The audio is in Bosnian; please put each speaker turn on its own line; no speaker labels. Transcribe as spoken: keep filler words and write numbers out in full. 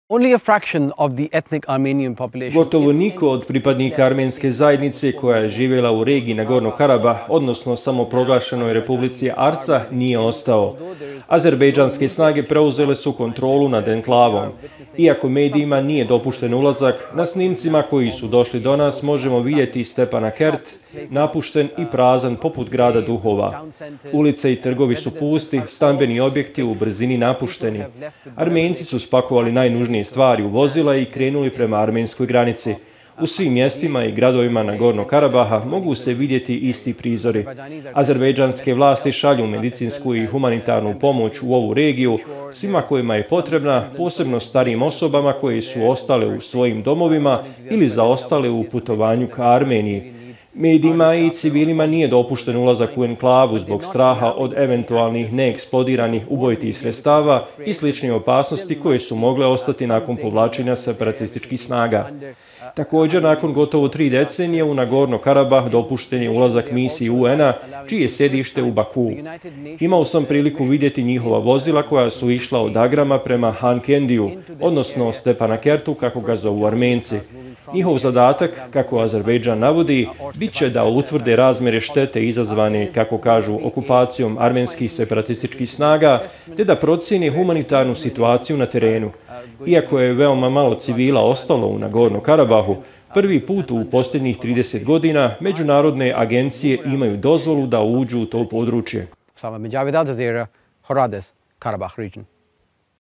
Only a fraction of the ethnic Armenian population.
Gotovo niko od pripadnika armenske zajednice koja je živjela u regiji Nagorno Karabah, odnosno samoproglašenoj Republici Arca, nije ostao. Azerbejdžanske snage preuzele su kontrolu nad enklavom. Iako medijima nije dopušten ulazak, na snimcima koji su došli do nas možemo vidjeti Stepanakert, napušten i prazan poput grada duhova. Ulice i trgovi su pusti, stambeni objekti u brzini napušteni. Armenci su spakovali najnužnije stvari u vozila i krenuli prema armenskoj granici. U svim mjestima i gradovima Nagorno Karabaha mogu se vidjeti isti prizori. Azerbejdžanske vlasti šalju medicinsku i humanitarnu pomoć u ovu regiju svima kojima je potrebna, posebno starijim osobama koje su ostale u svojim domovima ili zaostale u putovanju ka Armeniji. Medijima i civilima nije dopušten ulazak u enklavu zbog straha od eventualnih neeksplodiranih ubojitih sredstava i sličnih opasnosti koje su mogle ostati nakon povlačenja separatističkih snaga. Također, nakon gotovo tri decenije u Nagorno Karabah dopušten je ulazak misiji U N-a, čije je sjedište u Bakuu. Imao sam priliku vidjeti njihova vozila koja su išla od Agrama prema Hankendiju, odnosno Stepanakertu, kako ga zovu Armenci. Njihov zadatak, kako Azerbejdžan navodi, bit će da utvrde razmjere štete izazvane, kako kažu, okupacijom armenskih separatističkih snaga, te da procijene humanitarnu situaciju na terenu. Iako je veoma malo civila ostalo u Nagorno Karabahu, prvi put u posljednjih trideset godina međunarodne agencije imaju dozvolu da uđu u to područje.
Sama Medjavid Al Jazeera, Horades, Karabakh region.